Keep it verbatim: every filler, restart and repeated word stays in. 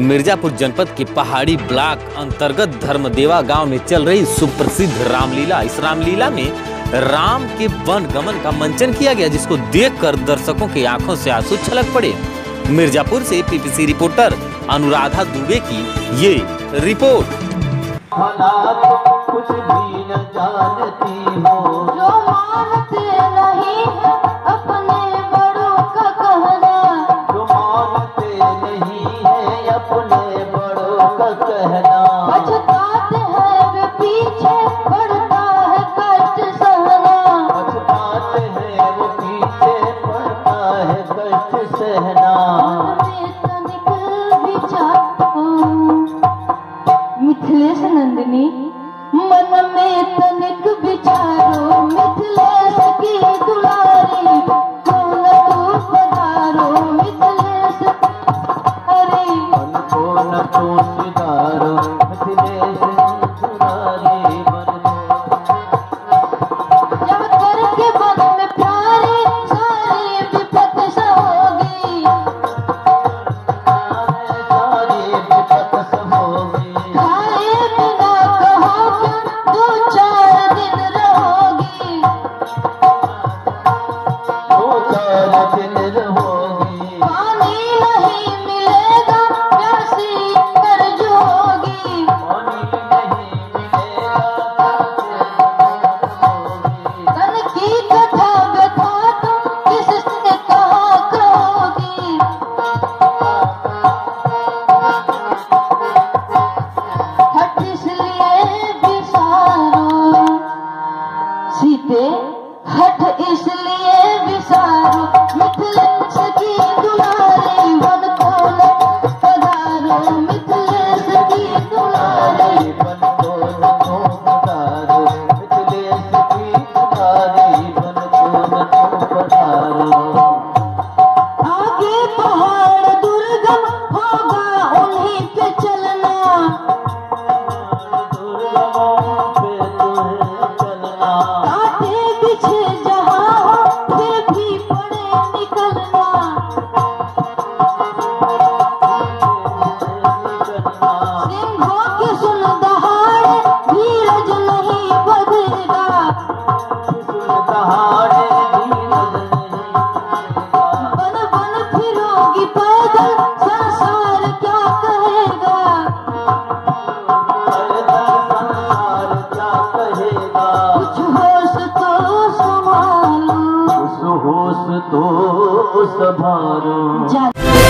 मिर्जापुर जनपद के पहाड़ी ब्लॉक अंतर्गत धर्मदेवा गांव में चल रही सुप्रसिद्ध रामलीला। इस रामलीला में राम के वन गमन का मंचन किया गया, जिसको देखकर दर्शकों की आंखों से आंसू छलक पड़े। मिर्जापुर से पीपीसी रिपोर्टर अनुराधा दुबे की ये रिपोर्ट। कुछ भी न जानती हो, जो मानते नहीं है अपने बड़ों का कहना, जो मानते नहीं है अपने बड़ों का कहना। पछताते हैं वे पीछे पड़ता है कष्ट सहना, पछताते हैं वो पीछे पड़ता है कष्ट सहना। मिथिलेश नंदिनी मन में तनिक विचारो, मिथिलेश की दुलारी कौन तू पधारो। मिथिलेश अरे मन को न तो सिधारो, मिथिलेश दुलारी मन जब करके बन में प्यारी सारी विपत सहोगी, सारी विपत सहोगी। हट इसलिए विसारो, मिथिलेश की दुलारी वन को न पधारो। मिथिलेश की दुलारी वन को न पधारो, मिथिलेश की दुलारी वन को न पधारो। आगे पहाड़ दुर्गम होगा उन्हीं पे चलना, दुर्गमों पे तुम्हें चलना। होश तो संभालो।